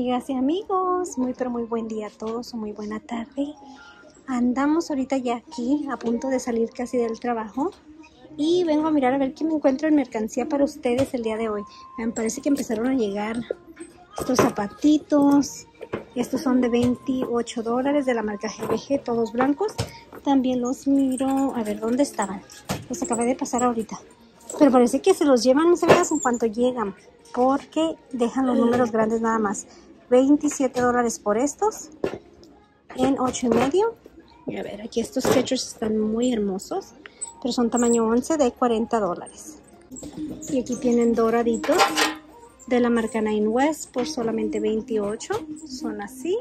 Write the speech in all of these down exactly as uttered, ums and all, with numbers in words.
Amigas y amigos, muy pero muy buen día a todos o muy buena tarde. Andamos ahorita ya aquí a punto de salir casi del trabajo y vengo a mirar a ver qué me encuentro en mercancía para ustedes el día de hoy. Me parece que empezaron a llegar estos zapatitos. Estos son de veintiocho dólares de la marca G B G, todos blancos. También los miro, a ver dónde estaban. Los acabé de pasar ahorita. Pero parece que se los llevan, mis amigas, en cuanto llegan, porque dejan los números grandes nada más. veintisiete dólares por estos, en ocho y medio. Y a ver, aquí estos Skechers están muy hermosos, pero son tamaño once de cuarenta dólares. Y aquí tienen doraditos de la marca Nine West por solamente veintiocho. Son así.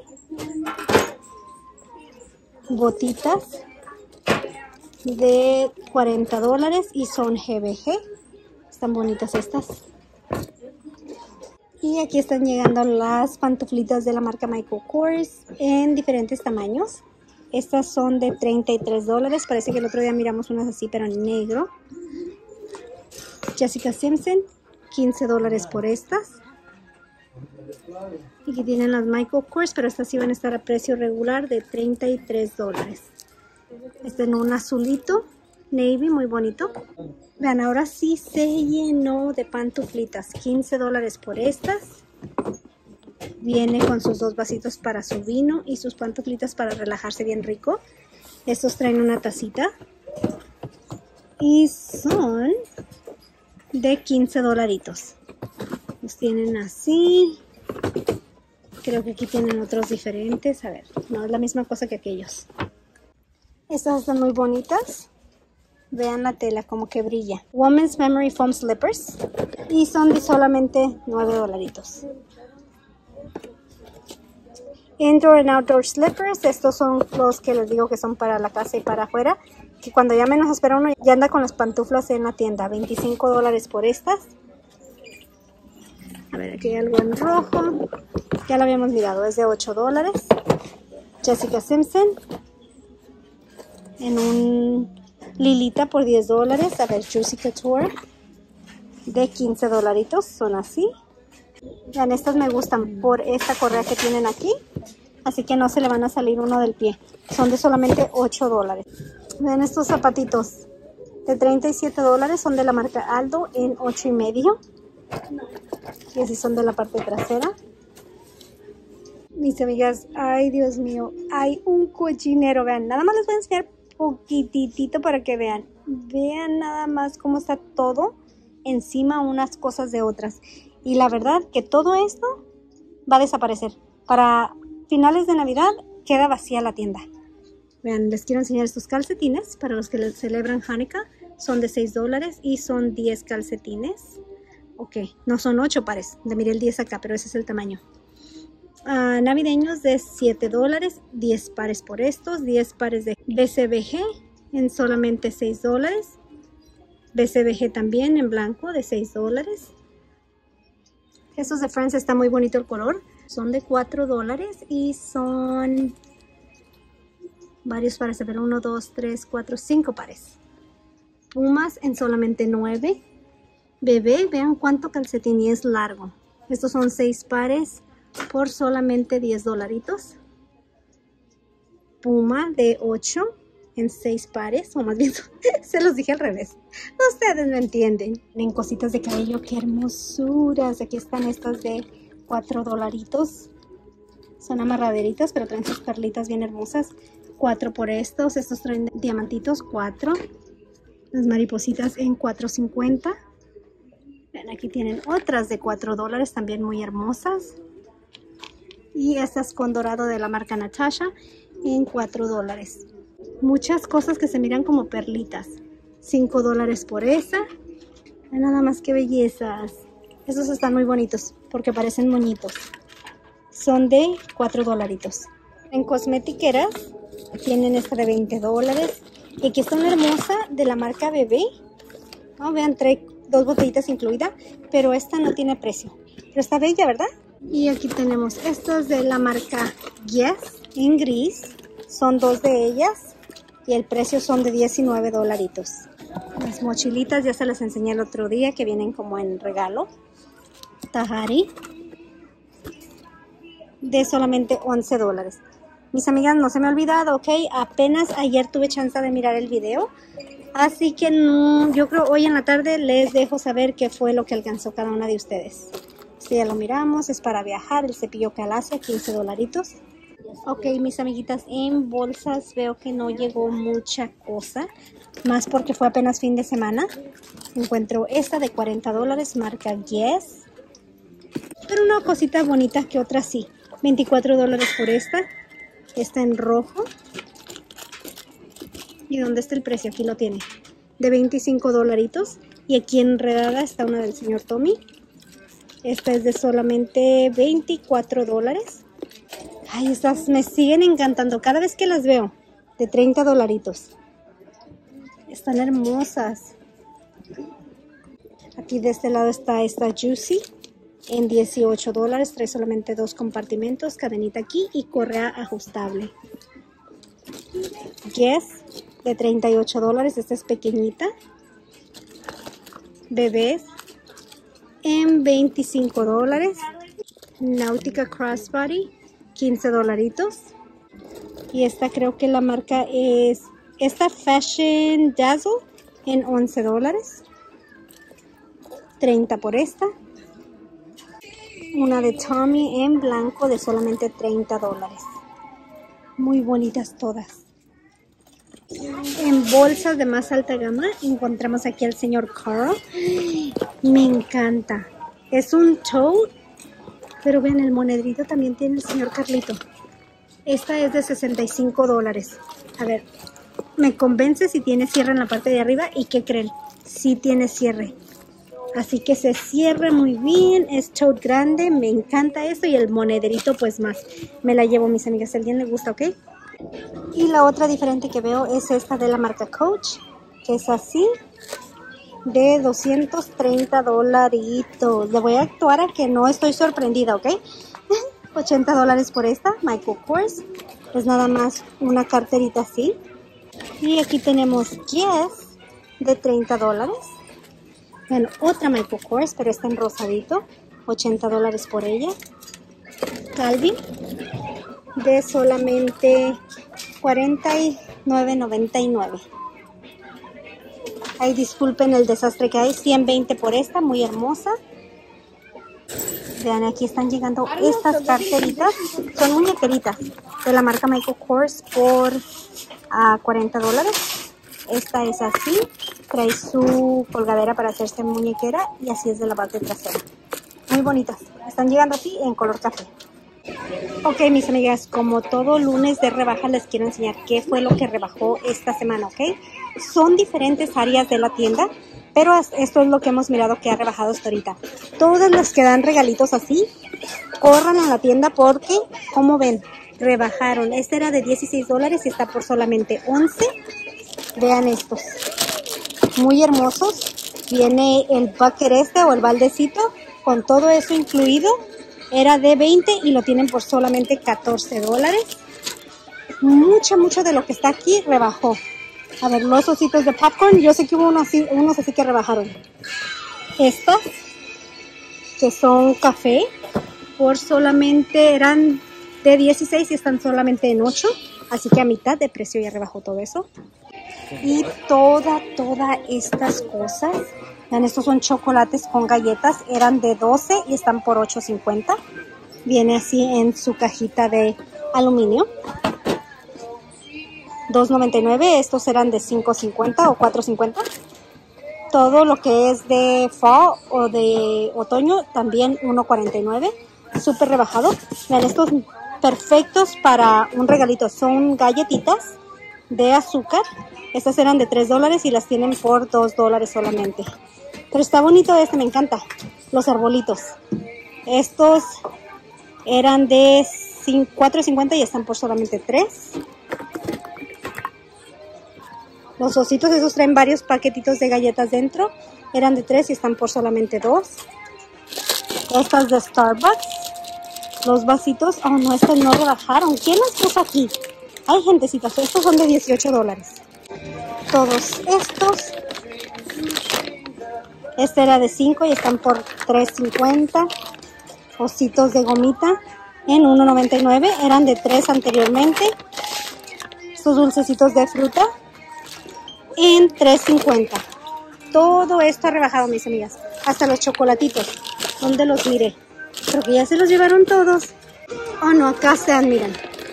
Botitas de cuarenta dólares y son G B G. Están bonitas estas. Y aquí están llegando las pantuflitas de la marca Michael Kors en diferentes tamaños. Estas son de treinta y tres dólares. Parece que el otro día miramos unas así, pero en negro. Jessica Simpson, quince dólares por estas. Y aquí tienen las Michael Kors, pero estas sí van a estar a precio regular de treinta y tres dólares. Este en un azulito, navy, muy bonito. Vean, ahora sí se llenó de pantuflitas. quince dólares por estas. Viene con sus dos vasitos para su vino y sus pantuflitas para relajarse bien rico. Estos traen una tacita. Y son de quince dolaritos. Los tienen así. Creo que aquí tienen otros diferentes. A ver, no es la misma cosa que aquellos. Estas están muy bonitas. Vean la tela como que brilla. Women's Memory Foam Slippers. Y son de solamente nueve dolaritos. Indoor and Outdoor Slippers. Estos son los que les digo que son para la casa y para afuera. Que cuando ya menos espera uno ya anda con las pantuflas en la tienda. veinticinco dólares por estas. A ver, aquí hay algo en rojo. Ya lo habíamos mirado. Es de ocho dólares. Jessica Simpson. En un lilita por diez dólares. A ver, Juicy Couture de quince dolaritos. Son así. Vean, estas me gustan por esta correa que tienen aquí. Así que no se le van a salir uno del pie. Son de solamente ocho dólares. Vean estos zapatitos de treinta y siete dólares. Son de la marca Aldo en ocho y medio. Y así son de la parte trasera. Mis amigas, ay Dios mío, hay un cochinero. Vean, nada más les voy a enseñar poquitito para que vean. Vean nada más cómo está todo encima unas cosas de otras. Y la verdad que todo esto va a desaparecer. Para finales de Navidad queda vacía la tienda. Vean, les quiero enseñar estos calcetines para los que les celebran Hanukkah. Son de seis dólares y son diez calcetines. Ok, no son ocho pares. Le miré el diez acá, pero ese es el tamaño. Uh, navideños de siete dólares, diez pares por estos, diez pares de B C B G en solamente seis dólares, B C B G también en blanco de seis dólares. Estos de Friends está muy bonito el color, son de cuatro dólares y son varios pares, a ver, uno, dos, tres, cuatro, cinco pares. Pumas en solamente nueve. Bebé, vean cuánto calcetín y es largo. Estos son seis pares por solamente diez dolaritos. Puma de ocho en seis pares, o más bien se los dije al revés. Ustedes me entienden. En cositas de cabello, qué hermosuras. Aquí están estas de cuatro dolaritos. Son amarraderitas, pero traen sus perlitas bien hermosas. cuatro por estos. Estos traen diamantitos, cuatro. Las maripositas en cuatro cincuenta. Ven, aquí tienen otras de cuatro dólares, también muy hermosas. Y estas con dorado de la marca Natasha en cuatro dólares. Muchas cosas que se miran como perlitas. cinco dólares por esa. Nada más que bellezas. Estos están muy bonitos porque parecen moñitos. Son de cuatro dolaritos. En cosmetiqueras tienen esta de veinte dólares. Y aquí está una hermosa de la marca Bebé. Oh, vean, trae dos botellitas incluidas, pero esta no tiene precio. Pero está bella, ¿verdad? Y aquí tenemos estas de la marca Guess en gris. Son dos de ellas y el precio son de diecinueve dolaritos. Las mochilitas ya se las enseñé el otro día que vienen como en regalo. Tahari. de solamente once dólares. Mis amigas, no se me ha olvidado, ¿ok? Apenas ayer tuve chance de mirar el video. Así que no, yo creo hoy en la tarde les dejo saber qué fue lo que alcanzó cada una de ustedes. Si ya lo miramos, es para viajar, el cepillo Calacia, quince dolaritos. Ok, mis amiguitas, en bolsas veo que no llegó mucha cosa. Más porque fue apenas fin de semana. Encuentro esta de cuarenta dólares, marca Guess. Pero una cosita bonita que otra sí. veinticuatro dólares por esta. Está en rojo. ¿Y dónde está el precio? Aquí lo tiene. De veinticinco dolaritos. Y aquí enredada está una del señor Tommy. Esta es de solamente veinticuatro dólares. Ay, estas me siguen encantando cada vez que las veo. De treinta dolaritos. Están hermosas. Aquí de este lado está esta Juicy. En dieciocho dólares. Trae solamente dos compartimentos. Cadenita aquí y correa ajustable. Guess. De treinta y ocho dólares. Esta es pequeñita. Bebés. En veinticinco dólares. Nautica Crossbody. quince dolaritos. Y esta creo que la marca es esta Fashion Dazzle en once dólares. treinta por esta. Una de Tommy en blanco de solamente treinta dólares. Muy bonitas todas. En bolsas de más alta gama encontramos aquí al señor Carl. Me encanta. Es un tote. Pero vean, el monedrito también tiene el señor Carlito. Esta es de sesenta y cinco dólares. A ver, me convence si tiene cierre en la parte de arriba. ¿Y qué creen? Sí tiene cierre. Así que se cierra muy bien. Es tote grande. Me encanta esto. Y el monedrito pues más. Me la llevo, mis amigas. Si a alguien le gusta, ¿ok? Y la otra diferente que veo es esta de la marca Coach. Que es así. De doscientos treinta dolaritos. Le voy a actuar a que no estoy sorprendida, ¿ok? ochenta dólares por esta, Michael Kors. Es nada más una carterita así. Y aquí tenemos Guess de treinta dólares. Bueno, otra Michael Kors, pero está en rosadito. ochenta dólares por ella. Calvin de solamente cuarenta y nueve noventa y nueve. Ay, disculpen el desastre que hay. ciento veinte por esta, muy hermosa. Vean, aquí están llegando estas carteritas. Son muñequeritas de la marca Michael Kors por uh, cuarenta dólares. Esta es así. Trae su colgadera para hacerse muñequera y así es de la parte trasera. Muy bonitas. Están llegando así en color café. Ok, mis amigas, como todo lunes de rebaja les quiero enseñar qué fue lo que rebajó esta semana, ¿ok? Son diferentes áreas de la tienda, pero esto es lo que hemos mirado que ha rebajado hasta ahorita. Todas las que dan regalitos así, corran a la tienda porque, como ven, rebajaron. Este era de dieciséis dólares y está por solamente once. Vean estos, muy hermosos. Viene el bucket este o el baldecito con todo eso incluido. Era de veinte y lo tienen por solamente catorce dólares. Mucho, mucho de lo que está aquí rebajó. A ver, los ositos de popcorn. Yo sé que hubo unos así, unos así que rebajaron. Estas, que son café, por solamente eran de dieciséis y están solamente en ocho. Así que a mitad de precio ya rebajó todo eso. Y toda, todas estas cosas. Vean, estos son chocolates con galletas. Eran de doce y están por ocho cincuenta. Viene así en su cajita de aluminio. dos noventa y nueve. Estos eran de cinco cincuenta o cuatro cincuenta. Todo lo que es de fall o de otoño también uno cuarenta y nueve. Súper rebajado. Vean, estos perfectos para un regalito. Son galletitas de azúcar. Estas eran de tres dólares y las tienen por dos dólares solamente. Pero está bonito este, me encanta. Los arbolitos. Estos eran de cuatro cincuenta y están por solamente tres. Los ositos, esos traen varios paquetitos de galletas dentro. Eran de tres y están por solamente dos. Estas de Starbucks. Los vasitos. Oh, no, estos no rebajaron. ¿Quién las puso aquí? Hay gentecitas. Estos son de dieciocho dólares. Todos estos. Este era de cinco y están por tres cincuenta. Ositos de gomita. en uno noventa y nueve. Eran de tres anteriormente. Estos dulcecitos de fruta en tres cincuenta. Todo esto ha rebajado, mis amigas. Hasta los chocolatitos. ¿Dónde los miré? Creo que ya se los llevaron todos. Oh no, acá están, miren.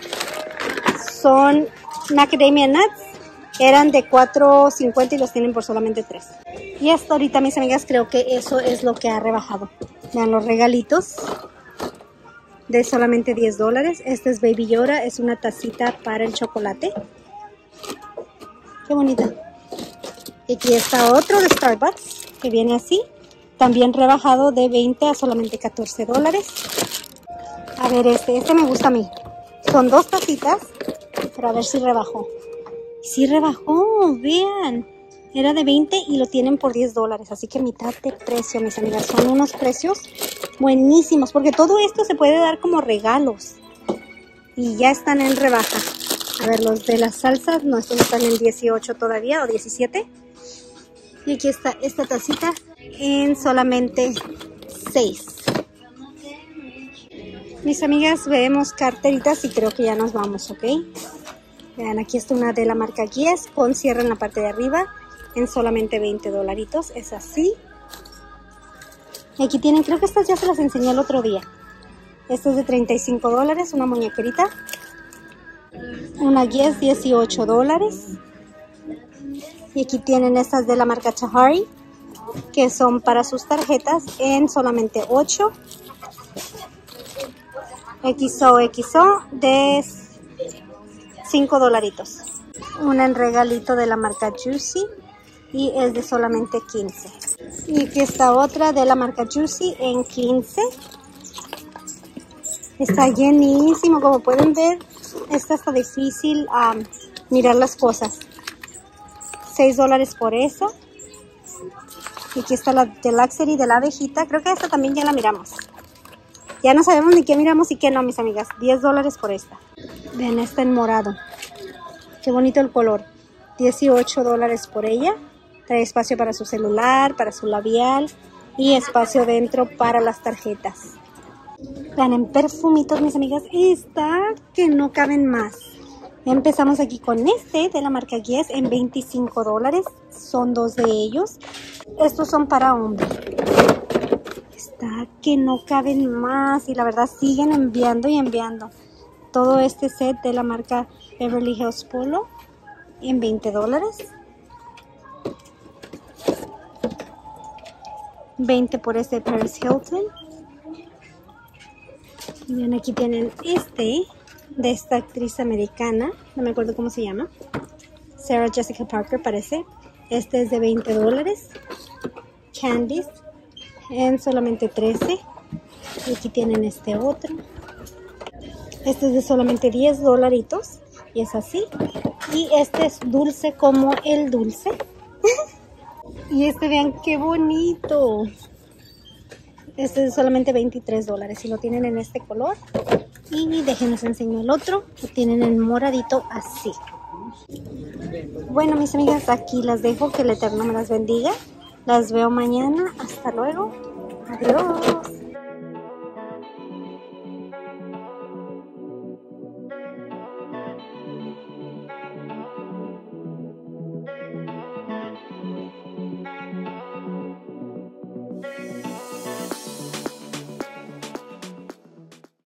Son macadamia nuts. Eran de cuatro cincuenta y los tienen por solamente tres. Y hasta ahorita, mis amigas, creo que eso es lo que ha rebajado. Vean los regalitos de solamente diez dólares. Este es Baby Yoda. Es una tacita para el chocolate. Qué bonita. Y aquí está otro de Starbucks que viene así. También rebajado de veinte a solamente catorce dólares. A ver, este, este me gusta a mí. Son dos tacitas, pero a ver si rebajó. Sí rebajó, vean. Era de veinte y lo tienen por diez dólares. Así que mitad de precio, mis amigas. Son unos precios buenísimos. Porque todo esto se puede dar como regalos. Y ya están en rebaja. A ver, los de las salsas, no, estos están en dieciocho todavía o diecisiete. Y aquí está esta tacita en solamente seis. Mis amigas, vemos carteritas y creo que ya nos vamos, ¿ok? Vean, aquí está una de la marca Guess con cierre en la parte de arriba en solamente veinte dolaritos. Es así. Y aquí tienen, creo que estas ya se las enseñé el otro día. Esta es de treinta y cinco dólares, una muñequerita. Una Guess, dieciocho dólares. Y aquí tienen estas de la marca Tahari, que son para sus tarjetas en solamente ocho. X O X O de cinco dolaritos. Una en regalito de la marca Juicy y es de solamente quince. Y aquí está otra de la marca Juicy en quince. Está llenísimo, como pueden ver. Esta está difícil um, mirar las cosas. seis dólares por eso. Y aquí está la Deluxery de la abejita. Creo que esta también ya la miramos. Ya no sabemos ni qué miramos y qué no, mis amigas. diez dólares por esta. Ven, esta en morado. Qué bonito el color. dieciocho dólares por ella. Trae espacio para su celular, para su labial y espacio dentro para las tarjetas. Vean, en perfumitos, mis amigas, está que no caben más. Empezamos aquí con este de la marca Guess en veinticinco dólares. Son dos de ellos. Estos son para hombres. Está que no caben más y la verdad siguen enviando y enviando. Todo este set de la marca Beverly Hills Polo en veinte dólares. veinte por este Paris Hilton. Y bien, aquí tienen este de esta actriz americana, no me acuerdo cómo se llama, Sarah Jessica Parker parece. Este es de veinte dólares. Candice en solamente trece. Y aquí tienen este otro. Este es de solamente diez dolaritos y es así. Y este es dulce como el dulce. Y este, vean qué bonito. Este es de solamente veintitrés dólares y lo tienen en este color. Y déjenos enseñar el otro. Lo tienen en moradito así. Bueno, mis amigas, aquí las dejo. Que el Eterno me las bendiga. Las veo mañana. Hasta luego. Adiós.